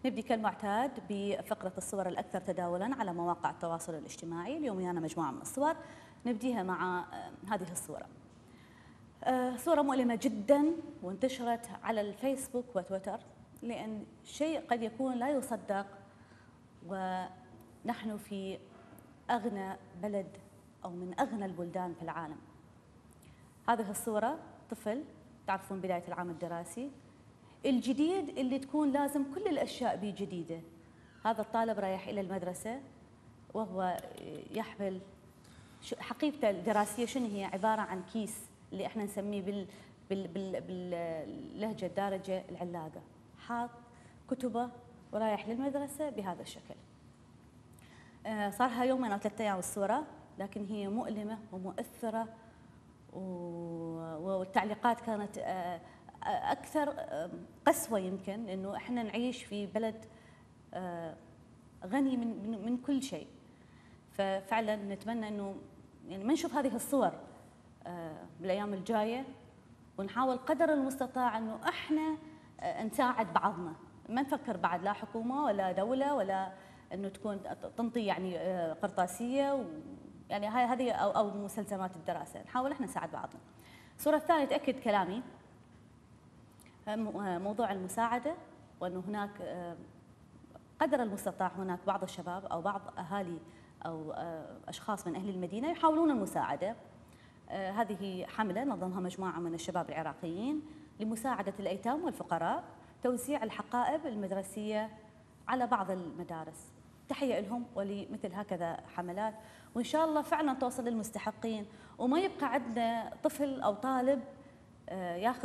نبدي كالمعتاد بفقرة الصور الأكثر تداولاً على مواقع التواصل الاجتماعي. اليوم ويانا مجموعة من الصور، نبديها مع هذه الصورة. صورة مؤلمة جداً وانتشرت على الفيسبوك وتويتر، لأن شيء قد يكون لا يصدق، ونحن في أغنى بلد أو من أغنى البلدان في العالم. هذه الصورة طفل، تعرفون بداية العام الدراسي الجديد اللي تكون لازم كل الأشياء به جديدة. هذا الطالب رايح إلى المدرسة وهو يحمل حقيبته الدراسية. شنو هي؟ عبارة عن كيس اللي احنا نسميه باللهجة الدارجة العلاقة، حاط كتبه ورايح للمدرسة بهذا الشكل. صارها يومين أو 3 أيام الصورة، لكن هي مؤلمة ومؤثرة، والتعليقات كانت أكثر قسوة، يمكن لأنه إحنا نعيش في بلد غني من كل شيء. ففعلا نتمنى أنه يعني ما نشوف هذه الصور بالأيام الجاية، ونحاول قدر المستطاع أنه إحنا نساعد بعضنا، ما نفكر بعد لا حكومة ولا دولة ولا أنه تكون تنطي يعني قرطاسية يعني هذه أو مسلسلات الدراسة. نحاول إحنا نساعد بعضنا. الصورة الثانية تأكد كلامي، موضوع المساعدة، وأنه هناك قدر المستطاع هناك بعض الشباب أو بعض أهالي أو أشخاص من أهل المدينة يحاولون المساعدة. هذه حملة نظمها مجموعة من الشباب العراقيين لمساعدة الأيتام والفقراء، توزيع الحقائب المدرسية على بعض المدارس. تحية لهم ولمثل هكذا حملات، وإن شاء الله فعلا توصل للمستحقين، وما يبقى عندنا طفل أو طالب ياخذ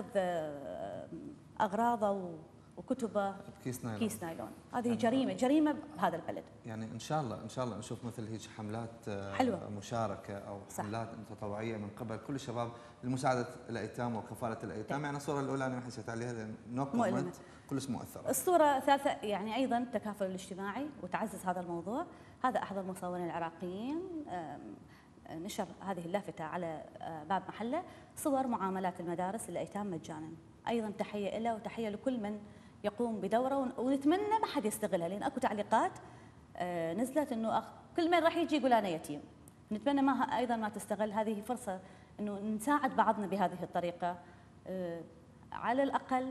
أغراضه وكتبه كيس نايلون. هذه يعني جريمة بهذا البلد. يعني إن شاء الله نشوف مثل هيك حملات حلوة، مشاركة أو حملات تطوعية من قبل كل الشباب لمساعدة الأيتام وكفالة الأيتام. يعني الصورة الأولى أنا حسيت عليها نو كومنت، كلش مؤثرة. الصورة الثالثة يعني أيضا التكافل الاجتماعي وتعزز هذا الموضوع. هذا أحد المصورين العراقيين نشر هذه اللافتة على باب محله، صور معاملات المدارس للأيتام مجانا. أيضا تحية له وتحية لكل من يقوم بدوره، ونتمنى ما حد يستغلها، لأن أكو تعليقات نزلت أنه كل من راح يجي يقول أنا يتيم. نتمنى أيضا ما تستغل هذه فرصة أنه نساعد بعضنا بهذه الطريقة. على الأقل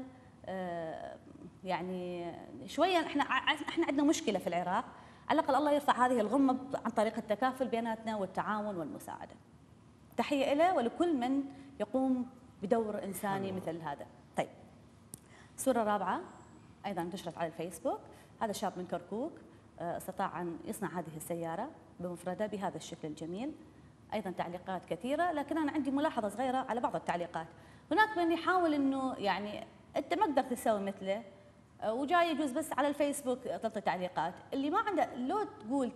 يعني شوية احنا عندنا مشكلة في العراق، على الأقل الله يرفع هذه الغمة عن طريق التكافل بيناتنا والتعاون والمساعدة. تحية له ولكل من يقوم بدور إنساني مثل هذا. طيب، الصورة الرابعة أيضا انتشرت على الفيسبوك. هذا شاب من كركوك استطاع أن يصنع هذه السيارة بمفردة بهذا الشكل الجميل. أيضا تعليقات كثيرة، لكن أنا عندي ملاحظة صغيرة على بعض التعليقات. هناك من يحاول أنه يعني أنت ما قدرت تسوي مثله، وجاي يجوز بس على الفيسبوك تعطي تعليقات. اللي ما عنده، لو تقول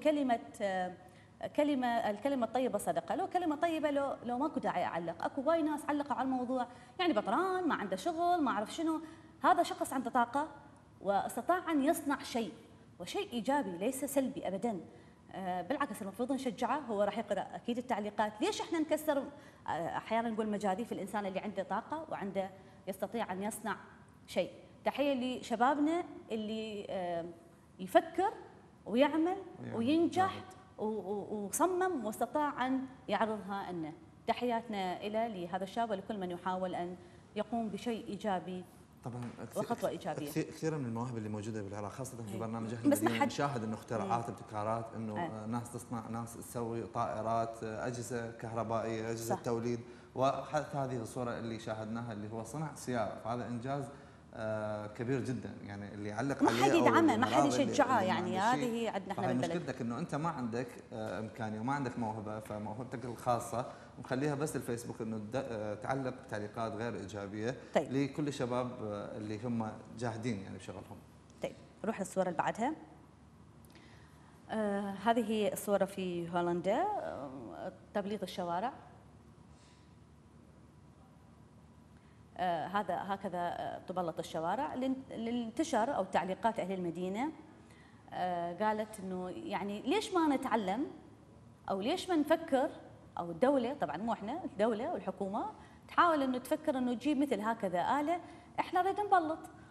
الكلمة الطيبة صدقة، لو كلمة طيبة لو ماكو داعي أعلق. أكو وايد ناس علقوا على الموضوع، يعني بطران، ما عنده شغل، ما أعرف شنو. هذا شخص عنده طاقة واستطاع أن يصنع شيء، وشيء إيجابي ليس سلبي أبدا. بالعكس المفروض نشجعه. هو راح يقرأ أكيد التعليقات. ليش إحنا نكسر أحيانا نقول مجاديف الإنسان اللي عنده طاقة وعنده يستطيع أن يصنع شيء؟ تحية لشبابنا اللي يفكر ويعمل وينجح وصمم واستطاع أن يعرضها لنا. تحياتنا لهذا الشاب ولكل من يحاول أن يقوم بشيء إيجابي طبعا وخطوة إيجابية. كثير من المواهب اللي موجودة بالعراق، خاصة في برنامج أهل المدينة، نشاهد إنه اختراعات ابتكارات، إنه ناس تصنع، ناس تسوي طائرات، أجهزة كهربائية، أجهزة توليد. وحتى هذه الصورة اللي شاهدناها اللي هو صنع سيارة، فهذا إنجاز كبير جدا. يعني اللي يعلق عليه ما حد يدعمه، ما حد يشجعه. يعني هذه عندنا احنا بالبلد. مشكلتك انه انت ما عندك امكانيه وما عندك موهبه، فموهبتك الخاصه مخليها بس الفيسبوك، انه تعلق تعليقات غير ايجابيه. طيب، لكل الشباب اللي هم جاهدين يعني بشغلهم. طيب، نروح للصوره اللي بعدها. هذه الصوره في هولندا، تبليط الشوارع. هكذا تبلط الشوارع. اللي انتشر او تعليقات اهل المدينه قالت انه يعني ليش ما نتعلم، او ليش ما نفكر، او الدوله، طبعا مو احنا، الدوله والحكومه تحاول انه تفكر انه تجيب مثل هكذا آلة. احنا نريد نبلط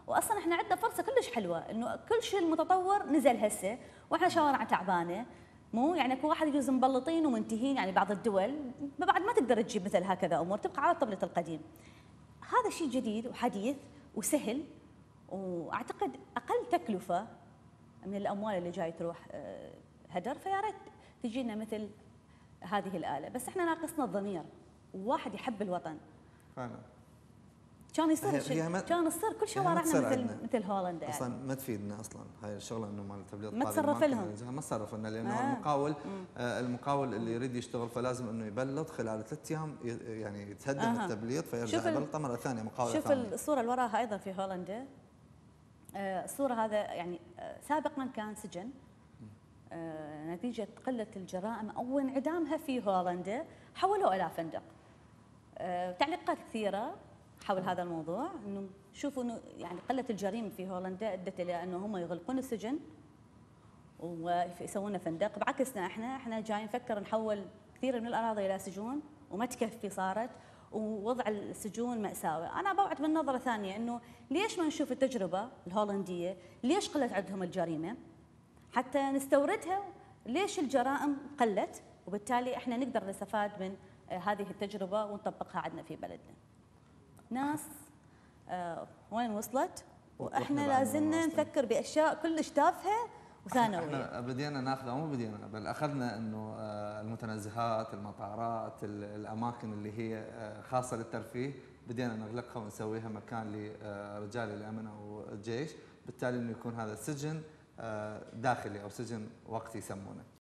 واصلا احنا عندنا فرصه كلش حلوه انه كل شيء المتطور نزل هسه، واحنا شوارع تعبانه. مو يعني اكو واحد يجوز مبلطين ومنتهين، يعني بعض الدول بعد ما تقدر تجيب مثل هكذا امور، تبقى على الطبلة القديم. هذا شيء جديد وحديث وسهل، واعتقد اقل تكلفه من الاموال اللي جاي تروح هدر، فيا ريت تجينا مثل هذه الاله. بس احنا ناقصنا الضمير، وواحد يحب الوطن فعلا. كان يصير كان تصير كل شوارعنا مثل هولندا يعني. اصلا ما تفيدنا اصلا هاي الشغله انه مال التبليط، ما تصرف لهم، ما تصرف لنا، لانه المقاول اللي يريد يشتغل فلازم انه يبلط خلال 3 ايام، يعني يتهدف التبليط فيرجع يبلط مره ثانيه مقاوله شوف ثانية. الصوره اللي وراها ايضا في هولندا، الصوره هذا يعني سابقا كان سجن نتيجه قله الجرائم او انعدامها في هولندا، حولوه الى فندق. تعليقات كثيره حول هذا الموضوع، انه شوفوا انه يعني قله الجريمه في هولندا ادت الى انه هم يغلقون السجن ويسوون فندق، بعكسنا احنا جايين نفكر نحول كثير من الاراضي الى سجون، وما تكفي صارت، ووضع السجون مأساوي. انا بوعد من نظره ثانيه انه ليش ما نشوف التجربه الهولنديه، ليش قلت عندهم الجريمه حتى نستوردها، ليش الجرائم قلت، وبالتالي احنا نقدر نستفاد من هذه التجربه ونطبقها عندنا في بلدنا. ناس وين وصلت، واحنا لازلنا نفكر باشياء كلش تافهه وثانويه. احنا بدينا ناخذ، مو بدينا بل اخذنا انه المتنزهات، المطارات، الاماكن اللي هي خاصه للترفيه بدينا نغلقها ونسويها مكان لرجال الامن او الجيش، بالتالي انه يكون هذا سجن داخلي او سجن وقتي يسمونه.